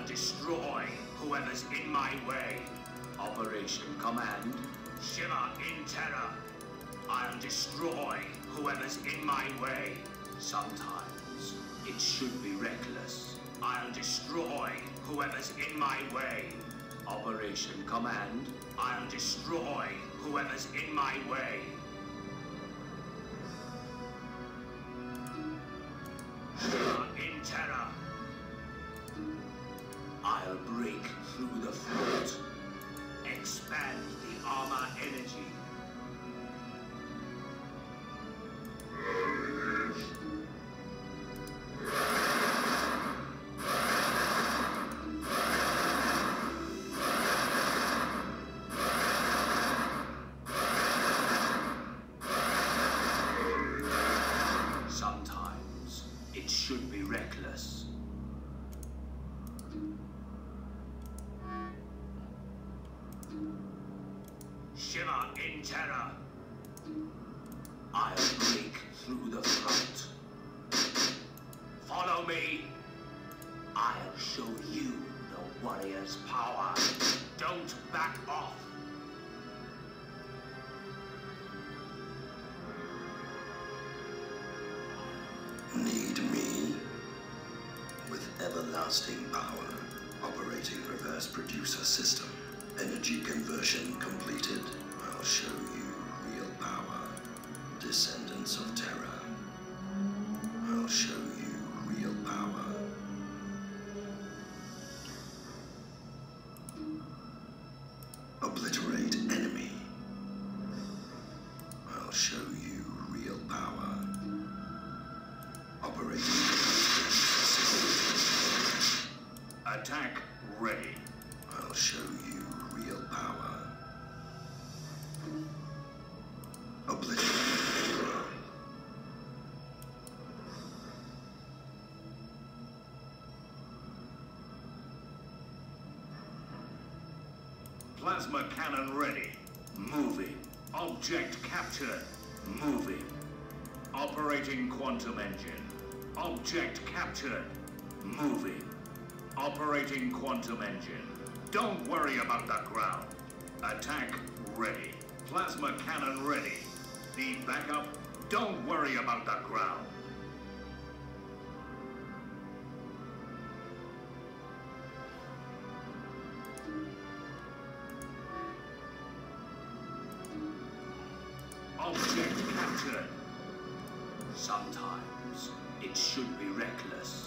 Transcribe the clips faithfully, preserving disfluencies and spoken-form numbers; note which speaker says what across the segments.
Speaker 1: I'll destroy whoever's in my way. Operation Command. Shiver in terror. I'll destroy whoever's in my way. Sometimes it should be reckless. I'll destroy whoever's in my way. Operation Command. I'll destroy whoever's in my way. Shiver in terror. I'll break through the throat. Expand the armor energy. Sometimes it should be reckless. Shiver in terror. I'll break through the front. Follow me. I'll show you the warrior's power. Don't back off.
Speaker 2: Need me? With everlasting power. Operating reverse producer system. Energy conversion completed. I'll show you real power. Descendants of terror. I'll show you real power. Obliterate enemy. I'll show you real power. Operating
Speaker 1: Attack ready.
Speaker 2: I'll show you real power. Obliterate.
Speaker 1: Plasma cannon ready. Moving. Object captured. Moving. Operating quantum engine. Object captured. Moving. Operating quantum engine. Don't worry about the ground. Attack ready. Plasma cannon ready. Need backup? Don't worry about the ground. Object captured. Sometimes it should be reckless.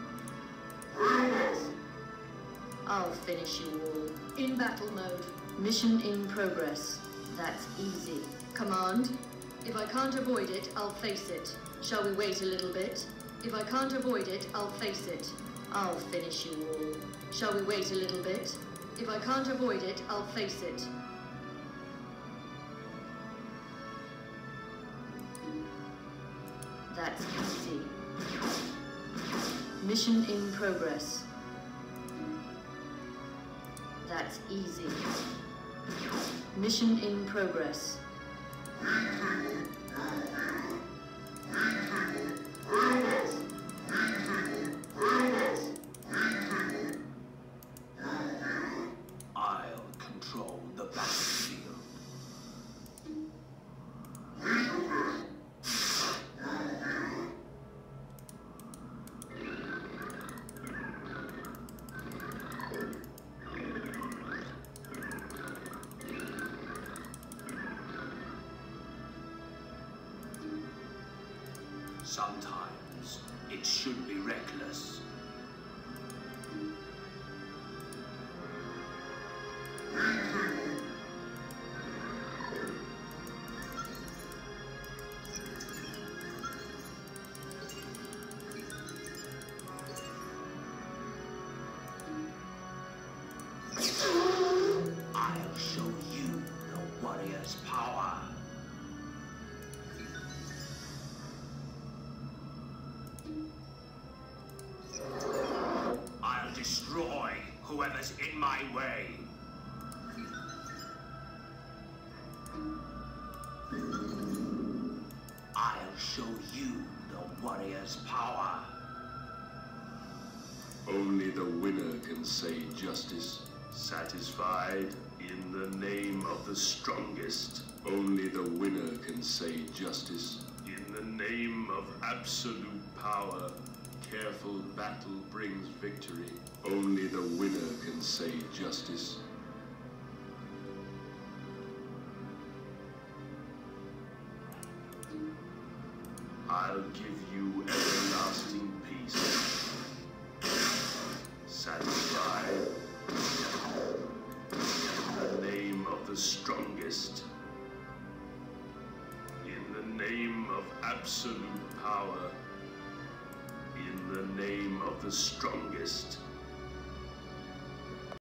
Speaker 3: I'll finish you all. In battle mode. Mission in progress. That's easy. Command. If I can't avoid it, I'll face it. Shall we wait a little bit? If I can't avoid it, I'll face it. I'll finish you all. Shall we wait a little bit? If I can't avoid it, I'll face it. That's easy. Mission in progress. That's easy. Mission in progress.
Speaker 1: I'll control the battlefield. Sometimes it should be reckless. I'll show you the warrior's power. I'll destroy whoever's in my way. I'll show you the warrior's power.
Speaker 4: Only the winner can say justice.
Speaker 1: Satisfied? In the name of the strongest.
Speaker 4: Only the winner can say justice.
Speaker 1: In the name of absolute power.
Speaker 4: Careful battle brings victory. Only the winner can say justice.
Speaker 1: I'll give you everlasting peace. Satisfied? In the name of the strongest. In the name of absolute power. In the name of the strongest.